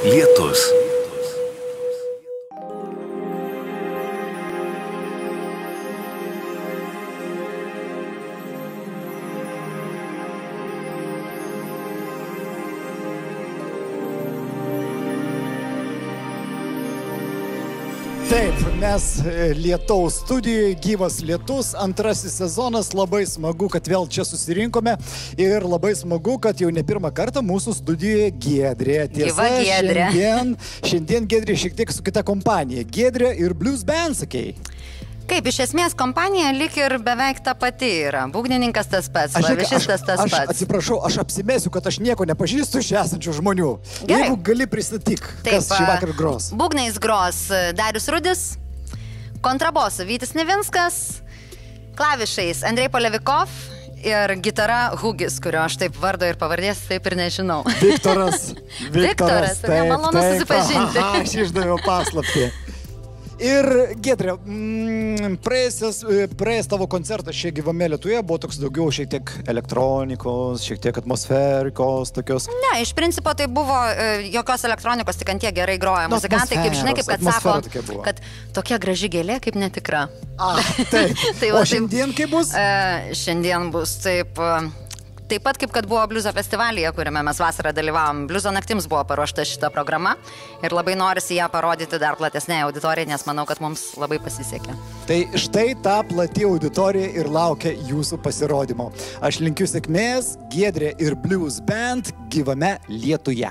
lietus. Taip, mes lietaus studijoje, gyvas lietus, antrasis sezonas, labai smagu, kad vėl čia susirinkome ir labai smagu, kad jau ne pirmą kartą mūsų studijoje Giedrė. Gyva Giedrė. Šiandien Giedrė šiek tiek su kita kompanija. Giedrė ir Blues Band, sakei. Kaip, iš esmės kompanija lik ir beveik ta pati yra. Būgnininkas tas pats, klavišistas tas pats. Aš atsiprašau, aš apsimesiu, kad aš nieko nepažįstu iš esančių žmonių. Gerai. Jeigu gali pristatyk, kas šį vakar gros. Būgnais gros Darius Rudis, kontrabosu Vytis Nevinskas, klavišais Andrei Polevikov ir gitara Hugis, kurio aš taip vardo ir pavardės taip ir nežinau. Viktoras. Viktoras, malonu susipažinti. Aha, aš išdaviau paslaptį. Ir Giedrė, praėjęs tavo koncertas čia gyvame Lietuje buvo toks daugiau šiek tiek elektronikos, šiek tiek atmosferikos, tokios. Ne, iš principo tai buvo jokios elektronikos, tik ant tiek gerai groja. Muzikantai, kaip žinai, kaip kad sako, kad tokia graži gėlė kaip netikra. Taip. Tai o šiandien kaip bus? Šiandien bus taip pat kaip kad buvo Bliuzo festivalyje, kuriame mes vasarą dalyvavom. Bliuzo naktims buvo paruošta šita programa ir labai norisi ją parodyti dar platesnei auditorijai, nes manau, kad mums labai pasisekė. Tai štai ta plati auditorija ir laukia jūsų pasirodymo. Aš linkiu sėkmės, Giedrė ir Blues Band gyvame Lietuje.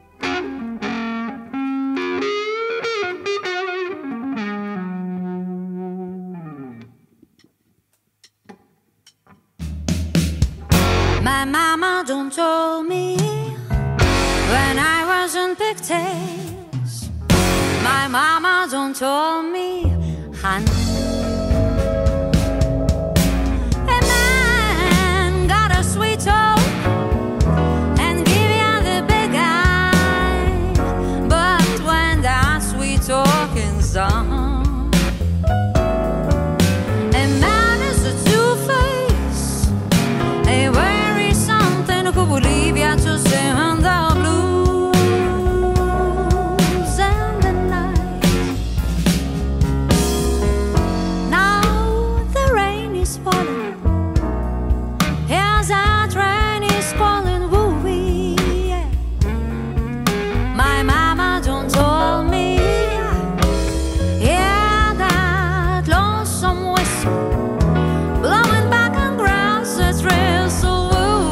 My mama don't told me when I was in pigtails. My mama don't told me, honey. A man got a sweet talk and give you the big eye, but when that sweet talking's done, a man is a two-face, a who will leave you to sing the blues and the night. Now the rain is falling, here's a train is calling, woo-wee, yeah. My mama don't told me, yeah, that lonesome whistle blowing back on grass that's real so.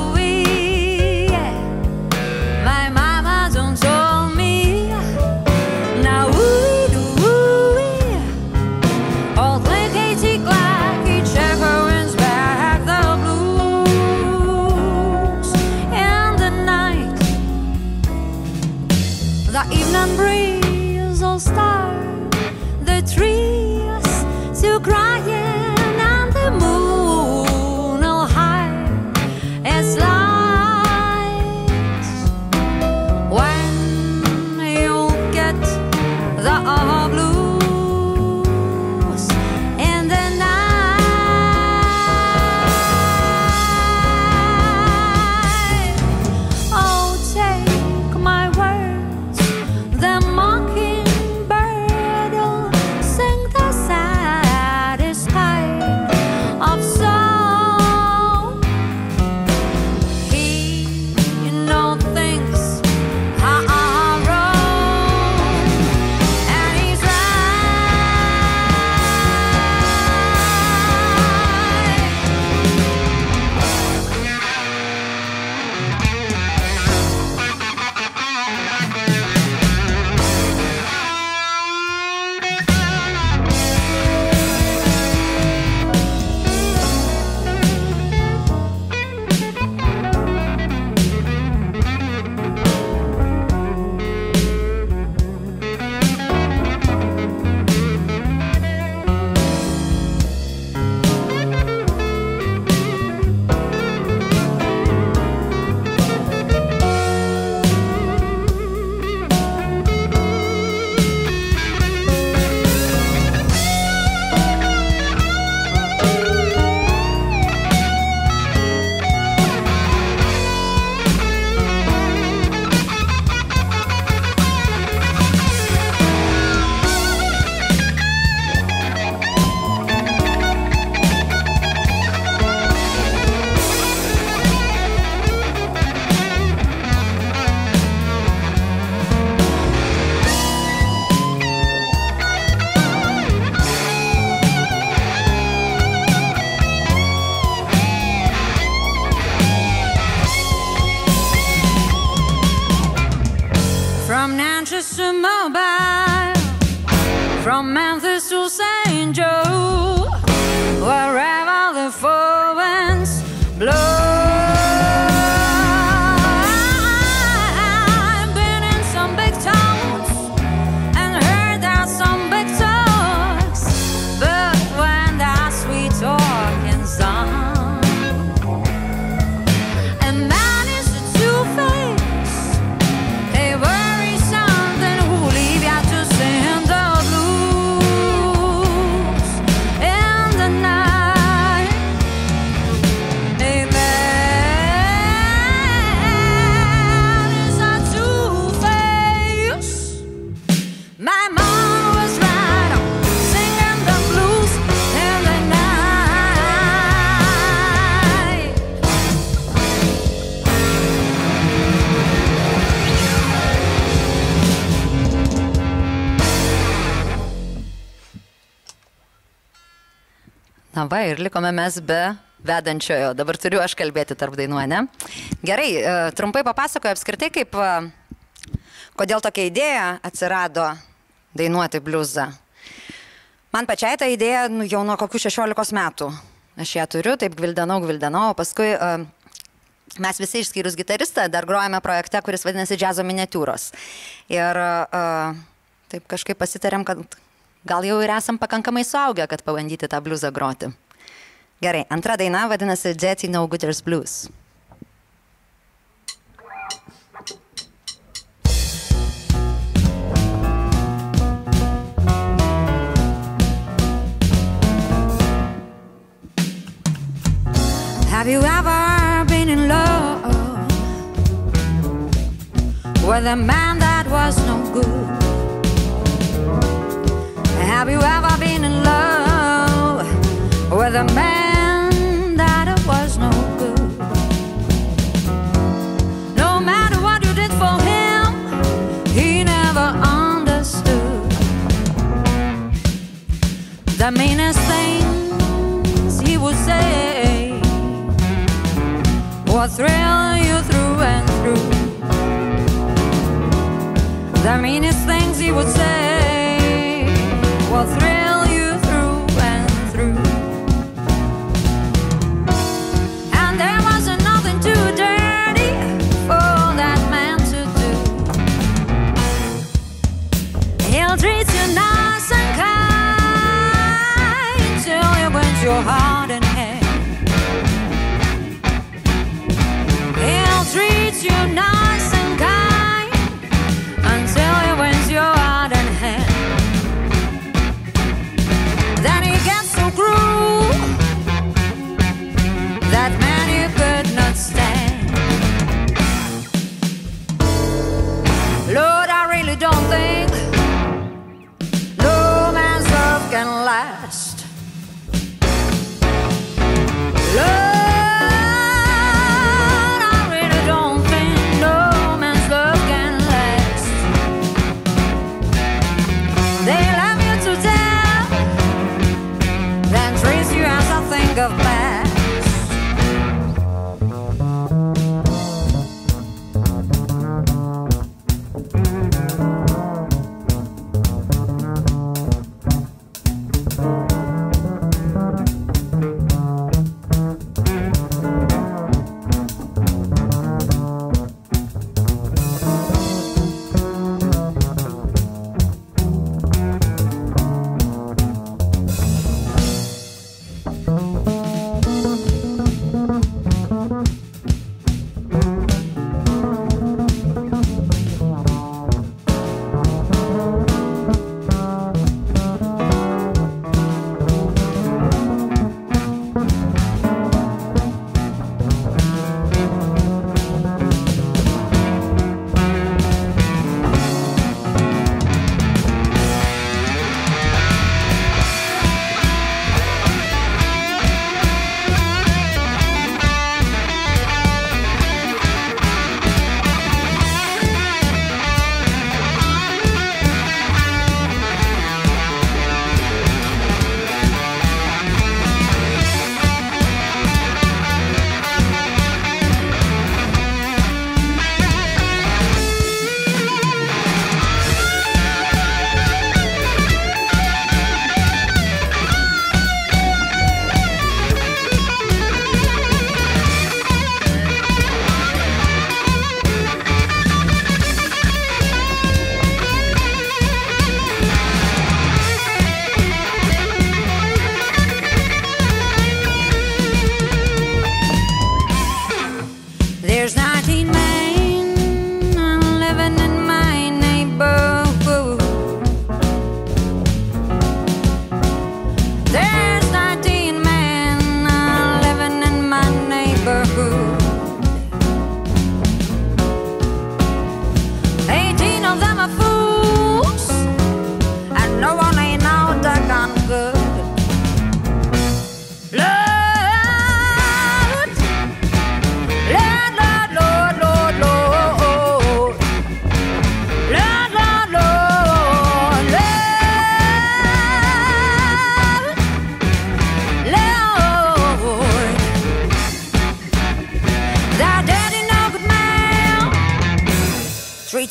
Evening breeze will start the trees to crying and the moon will hide its lights when you get the blues in the night. Oh, take my word. The mockingbird will sing the saddest From Natchez to Mobile, from Memphis to St. Joe, wherever the four winds blow. I've been in some big towns and heard there are some big talks, but when that sweet talking song, a man is a two-face, they worry something who leave you to sing the blues in the night. A man is a two-face. My mom was right on singing the blues in the night. Na va, ir likome mes be vedančiojo. Dabar turiu aš kalbėti tarp dainų, ne? Gerai, trumpai papasakoju apskritai, kaip, kodėl tokia idėja atsirado dainuoti bliuzą. Man pačiai ta idėja jau nuo kokių 16 metų. Aš ją turiu, taip gvildenau, o paskui mes visi išskyrus gitaristą dar grojame projekte, kuris vadinasi Džiazo miniatiūros. Ir taip kažkaip pasitarėm, kad gal jau ir esam pakankamai suaugę, kad pabandyti tą bliuzą groti. Gerai, antra daina vadinasi Dirty No Gooders Blues. Have you ever been in love with a man that was no good? Have you ever been in love with a man that was no good? No matter what you did for him, he never understood. The meanest things he would say will thrill you through and through. The meanest things he would say will thrill you through and through. And there wasn't nothing too dirty for that man to do. He'll treat you nice and kind till he wins your heart and head. He'll treat you nice and kind until he wins your heart and hand.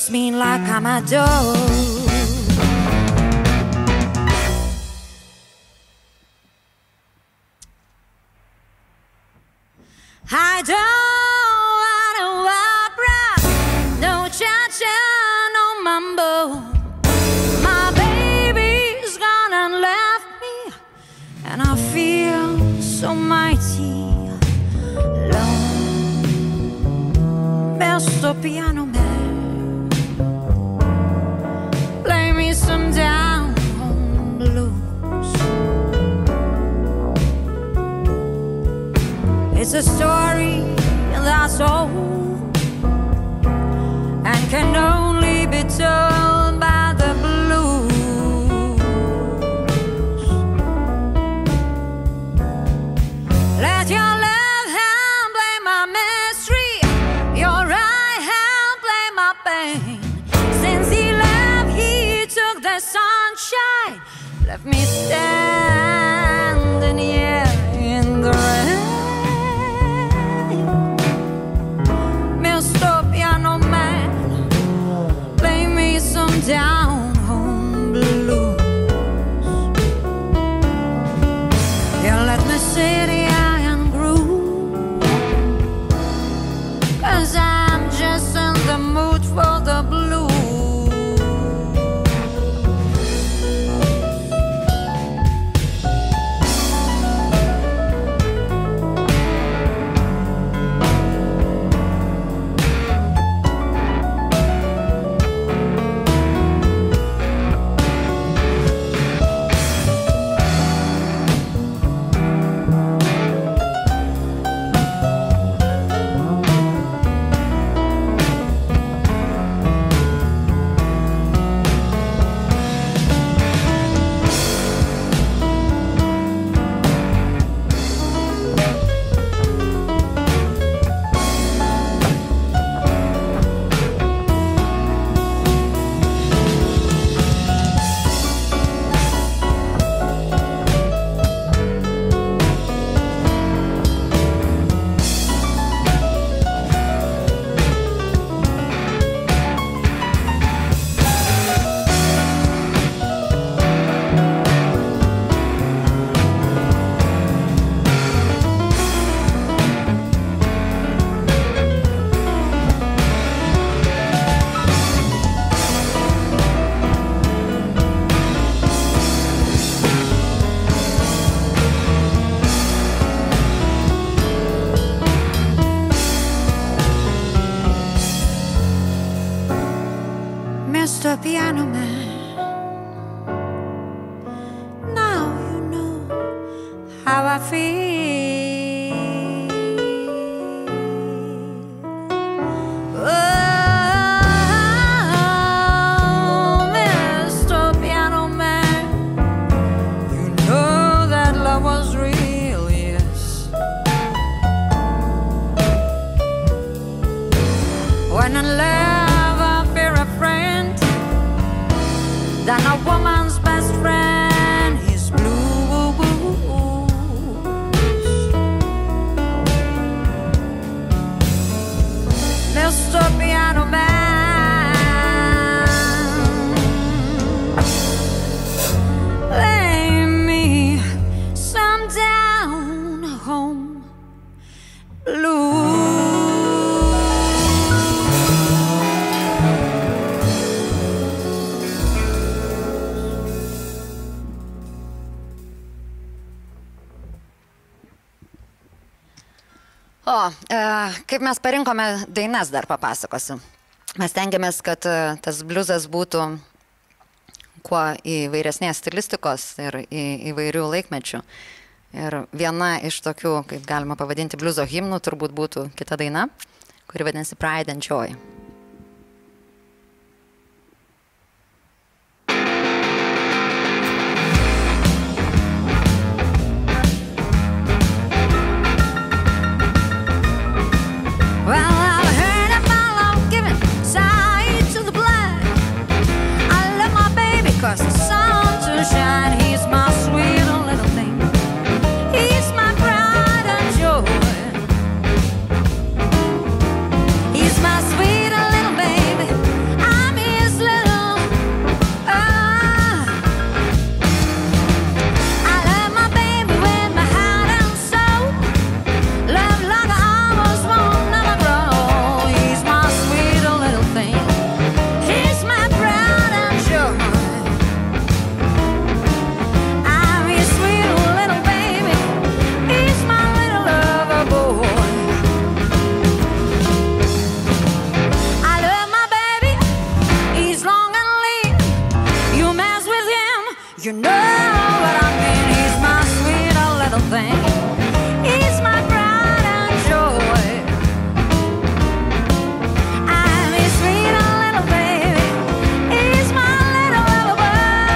treats me like I'm a dog. I don't want no opera, no cha-cha, no mambo. My baby's gone and left me, and I feel so mighty alone. Mr. Piano Man, play me some down home blues. It's a story that's old and can only be told by the blues. Let your left hand play my mystery, your right hand play my pain. Since he left, he took the sunshine, left me standing here in the rain. Down home blues. Yeah, let me sit here and groove, 'cause I'm just in the mood for the blues. Mr. Piano Man, now you know how I feel. Oh, Mr. Piano Man, you know that love was real, yes. When I love, I fear a friend, than a woman's best friend is blue. Mr. Piano Man, play me some down home blues. Kaip mes parinkome dainas, dar papasakosiu. Mes tengiamės, kad tas bliuzas būtų kuo įvairesnės stilistikos ir įvairių laikmečių. Ir viena iš tokių, kaip galima pavadinti, bliuzo himnų turbūt būtų kita daina, kuri vadinasi Pride and Joy. Cause the sun to shine, he's my sweet little thing. He's my pride and joy. He's my sweet You know what I mean. He's my sweet little thing. He's my pride and joy. I'm his sweet little baby. He's my little boy.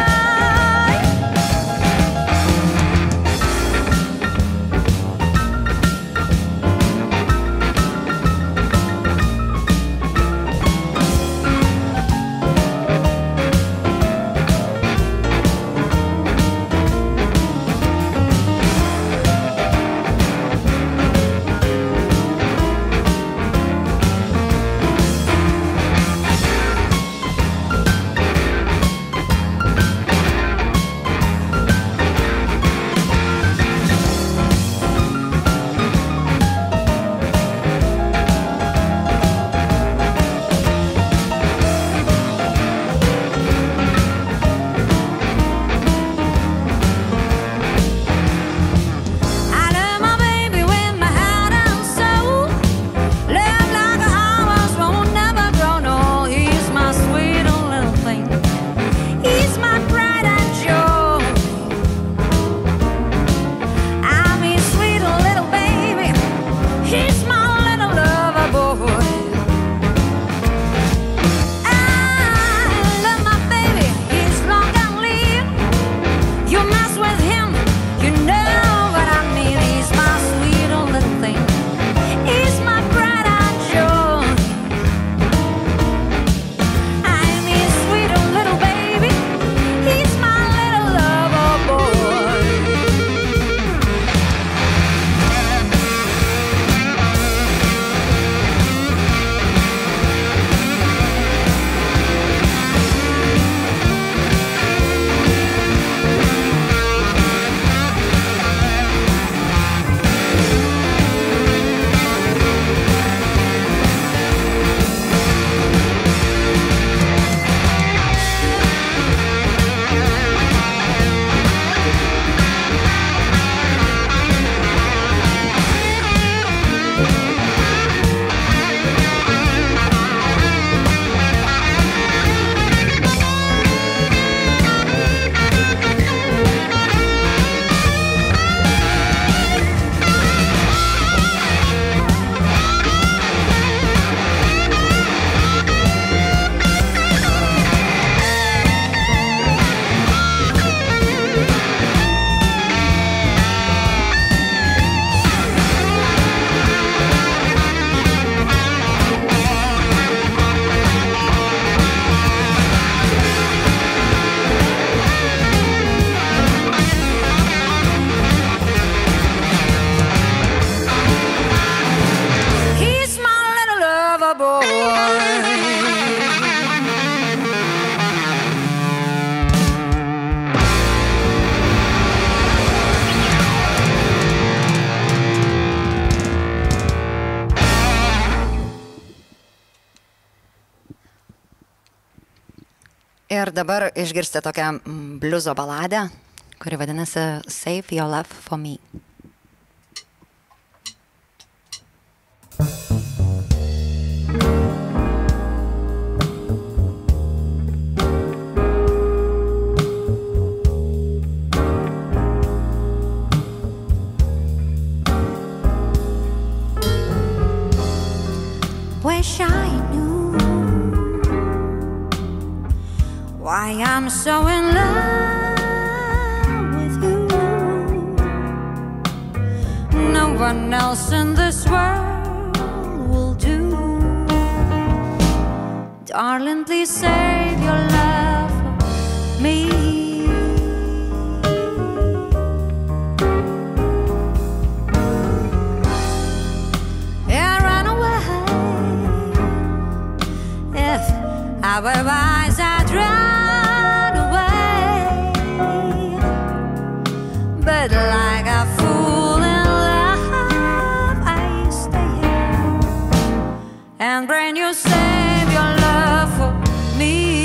Ir dabar išgirsite tokią bliuzo baladę, kuri vadinasi Save Your Love For Me. Wish I knew why I'm so in love with you. No one else in this world will do. Darling, please save your love for me. Our eyes are drawn away, but like a fool in love, I stay here and bring you save your love for me.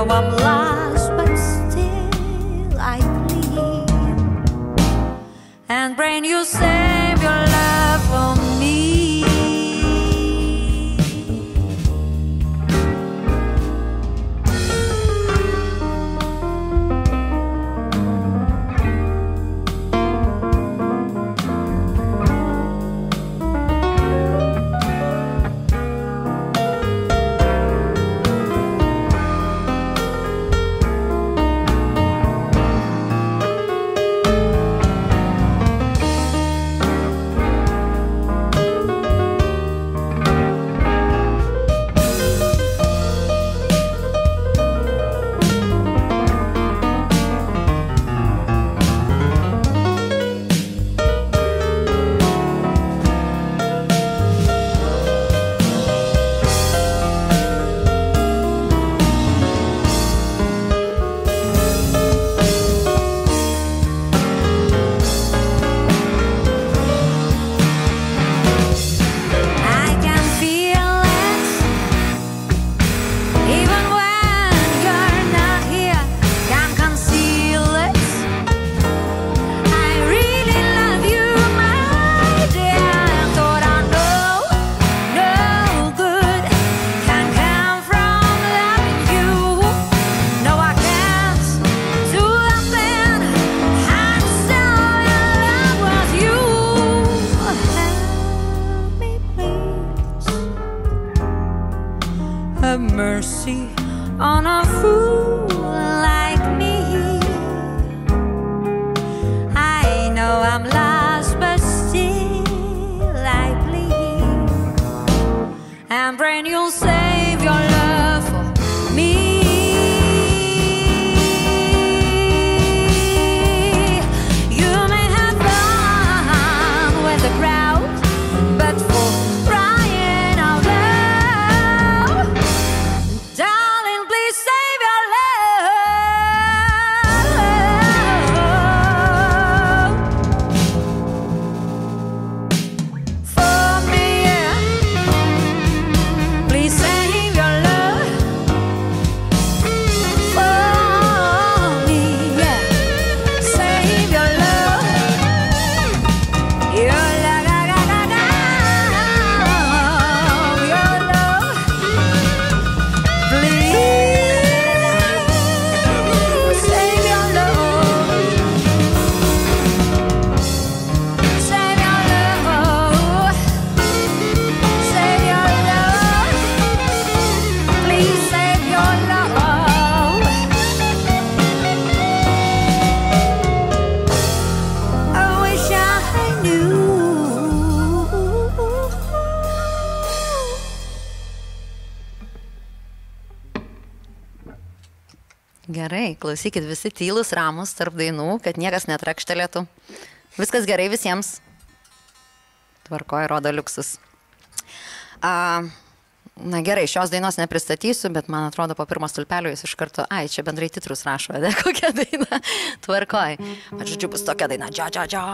know I'm lost, but still I believe. And brain, you save your love for me. Mercy on a fool like me. I know I'm lost, but still I bleed. And brain, you'll save your love for me. You may have fun with the crowd, but for crying out loud, darling, please save your love for me. Please save your love for me. Save your love. Your love, your love. Please save your love. Save your love. Save your love. Please save your love. I wish I knew. Gerai, klausykit visi tylus, ramus tarp dainų, kad niekas netrakštelėtų. Viskas gerai visiems. Tvarkoja, rodo liuksus. Na gerai, šios dainos nepristatysiu, bet man atrodo po pirmo stulpelio jis iš karto, ai, čia bendrai titrus rašo, ne, kokia daina. Tvarkoj. Bet žodžiu, bus tokia daina. Dža, dža, dža.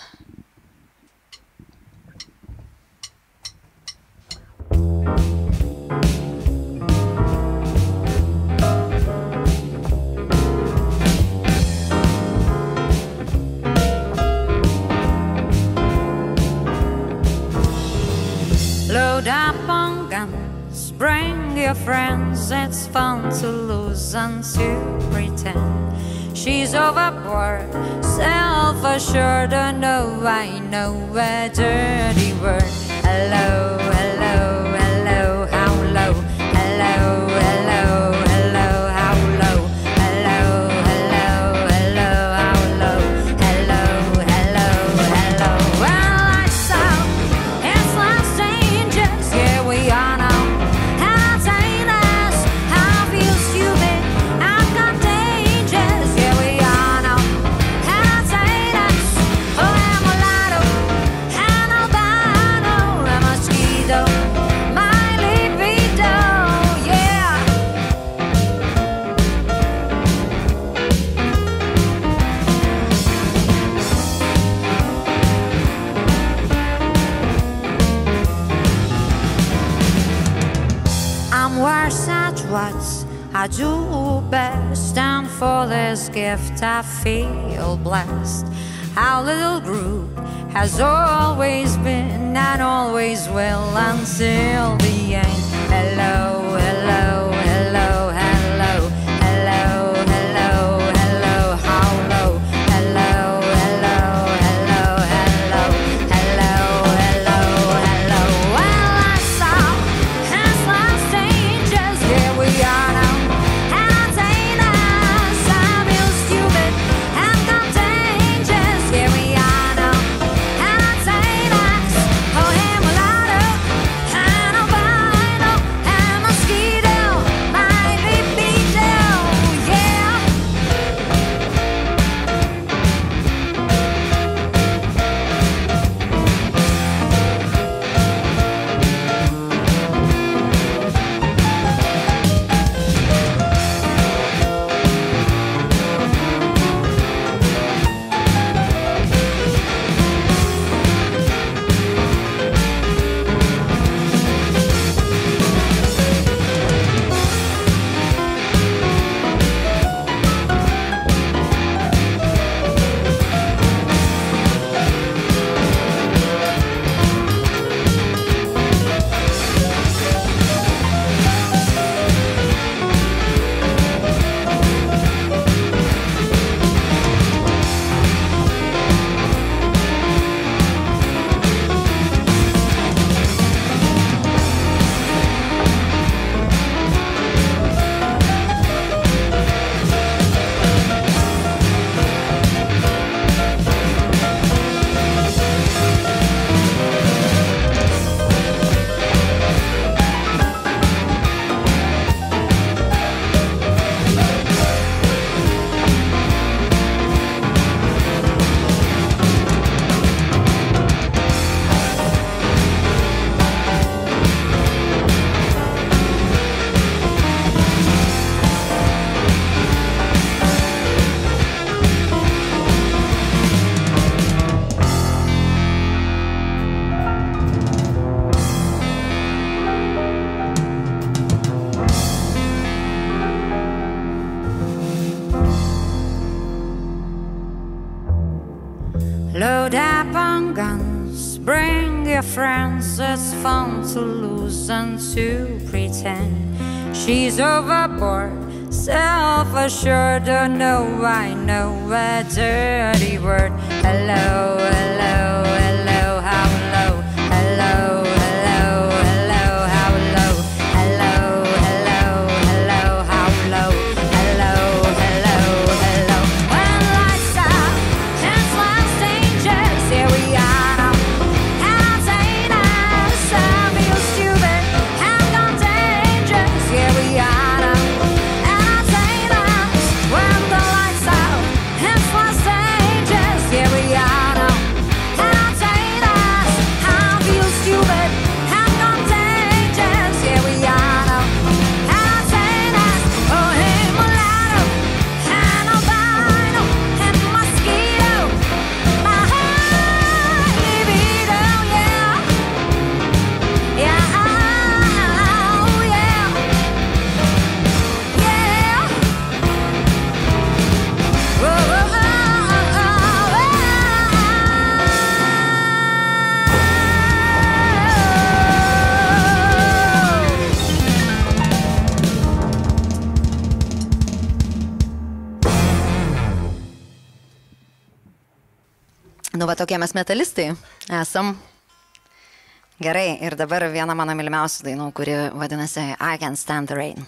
Load up on guns, bring your friends. It's fun to lose and to pretend. She's overboard, self-assured. Oh no, I know a dirty word. Hello, hello, hello, how low? Hello, hello, hello, how low? Hello, hello, hello, how low? Hello, hello, hello. Well, lights out, it's like strangers. Here we are now. How taintless, how feel stupid, how contagious. Here we are now. How taintless, oh, I'm a lotto, and albino, a mosquito. I do best, and for this gift I feel blessed. Our little group has always been and always will until the end. Hello, hello, hello, hello, hello, hello, hello, how low? Hello, hello, hello, hello, hello, hello, hello. Well, I saw his last changes, here we are now. And I say that I feel stupid and contagious, here we are now. And I say that, oh, hey, mulatto, and albino, and mosquito, my libido, yeah. Load up on guns, bring your friends, it's fun to lose and to pretend. She's overboard, self-assured, don't know I know a dirty word. Hello, hello, hello, how low? Hello, hello, hello, how low? Hello, hello, hello, how low? Hello, hello, hello. When lights out, it's last changes, here we are now. And I say that I feel stupid and contagious, here we are now. And I say that when the lights out, it's last changes, here we are now. And I say that I feel stupid and contagious, here we are now. And I say that, oh hey, mulatto, and albino, and mosquito, my libido, yeah. Yeah, oh yeah. Yeah. Whoa, whoa, Nu, va tokie mes metalistai esam. Gerai, ir dabar viena mano mylimiausių dainų, kuri vadinasi I Can't Stand the Rain.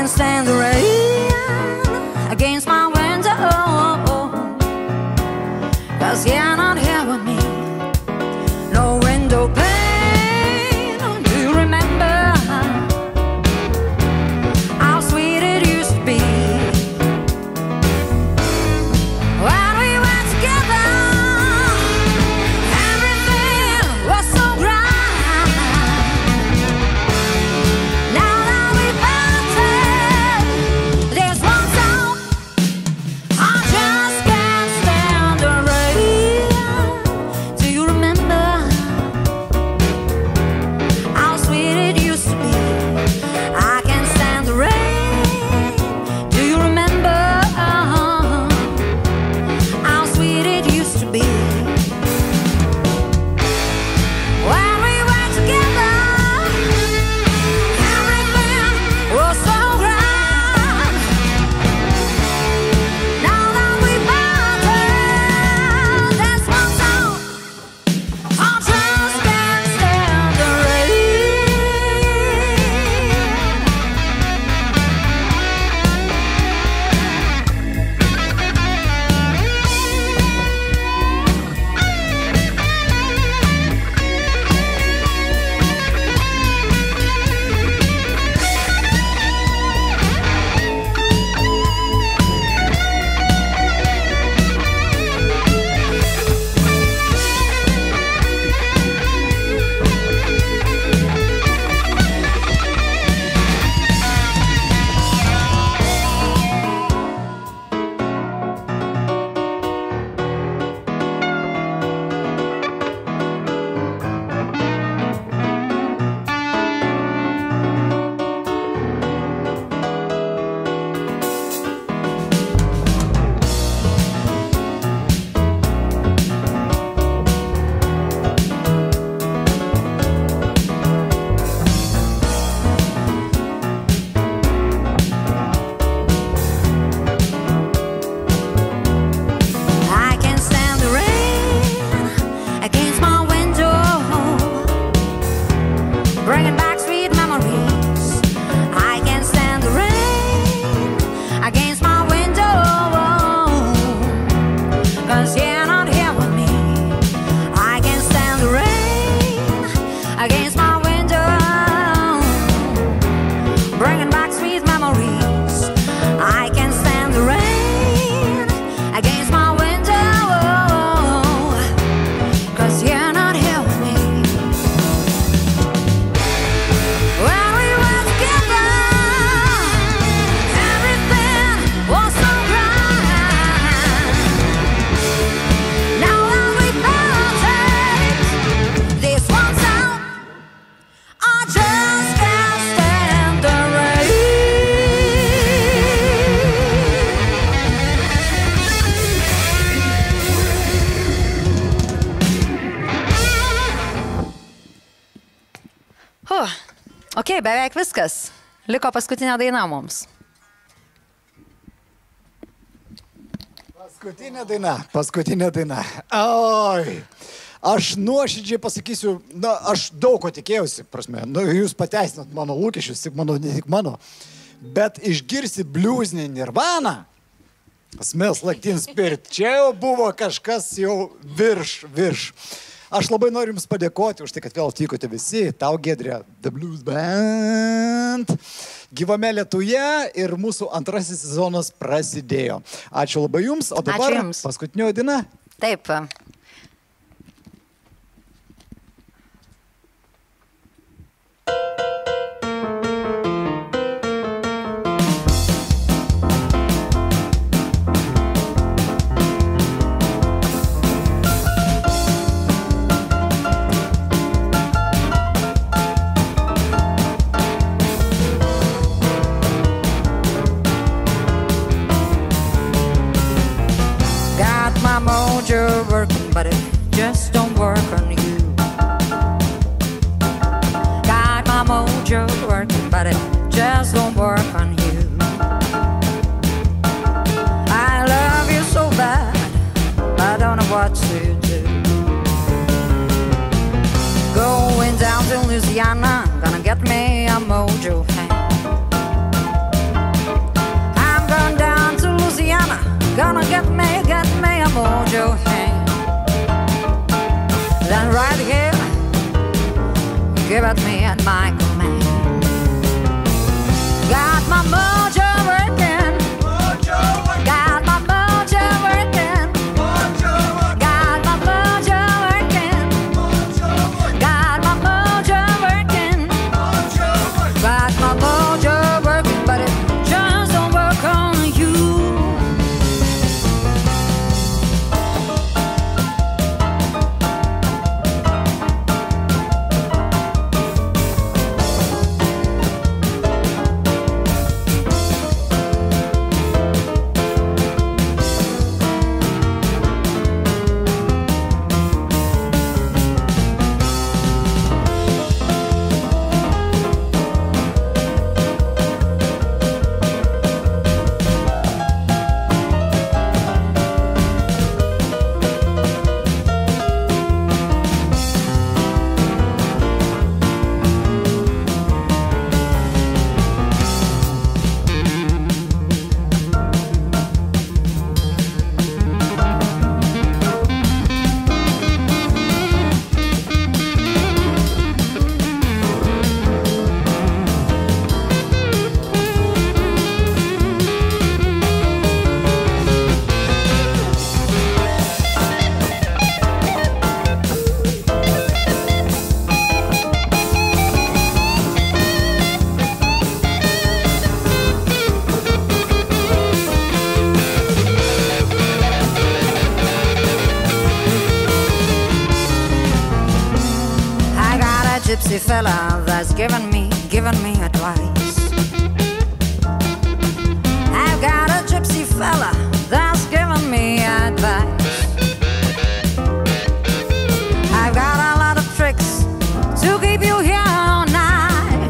can stand the rain against my window, 'cause you're not here with me. No window pane. Do you remember how sweet it used to be when we were together? Everything was so bright. Now that we parted, there's one song. I just can't stand the rain. Do you remember how sweet it used to be? I can't stand the rain. Do you remember how sweet it used to be when we were together? Everything was so grand. Now that we parted, there's one song. I just can't stand the rain. I can stand the rain against my window, bringing back sweet memories. I can stand the rain against my window, 'cause you're not here with me. I can stand the rain against my window, bringing back sweet memories. I can stand the rain against my window, 'cause you're not here with me. When we were together, everything was so bright. Now that we parted, this one's out. I just can't stand the rain. Ok, beveik viskas. Liko paskutinė daina mums. Paskutinė daina. Oi. Aš nuoširdžiai pasakysiu, na, aš daug ko tikėjausi, prasme, nu, jūs pateisinat mano lūkesčius, tik mano, ne tik mano, bet išgirsi bliuzinį Nirvaną, Smells Like Teen Spirit, čia jau buvo kažkas jau virš. Aš labai noriu Jums padėkoti už tai, kad vėl atvykote visi, tau Giedrė, The Blues Band, gyvame Lietuje ir mūsų antrasis sezonas prasidėjo. Ačiū labai Jums, o dabar paskutinio diena. Taip. Mojo working, but it just don't work on you. Got my mojo working, but it just don't work on you. I love you so bad, I don't know what to do. Going down to Louisiana, gonna get me a mojo hand. give it me at my command. Got my mojo working. Got my mojo working. Got my mojo working. Got my mojo working. Got my mojo working, but it just don't work on you. Gypsy fella that's given me advice. I've got a gypsy fella that's given me advice. I've got a lot of tricks to keep you here all night.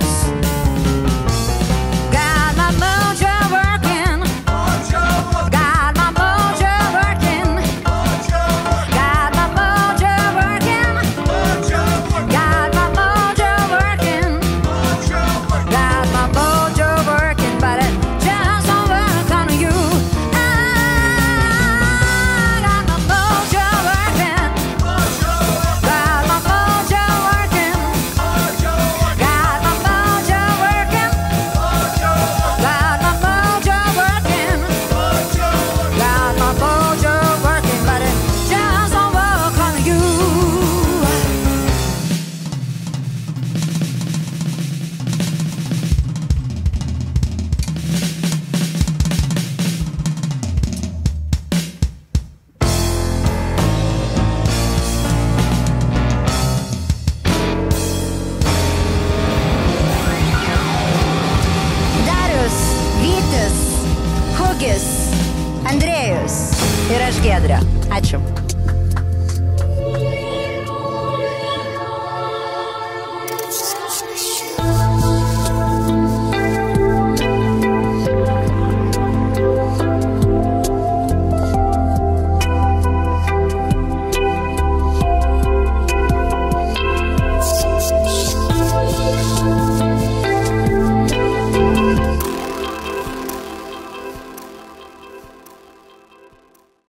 Got my mojo working. Got my mojo working. Got my mojo working. Got my mojo working. Got my mojo working, but it just don't work on you. I got my mojo working. Got my mojo working. Got my mojo working. Got my mojo working. Got my mojo working, but it just don't work on you. Darius, Vytis, Hugis, Andrėjus ir aš Giedrė. Ačiū.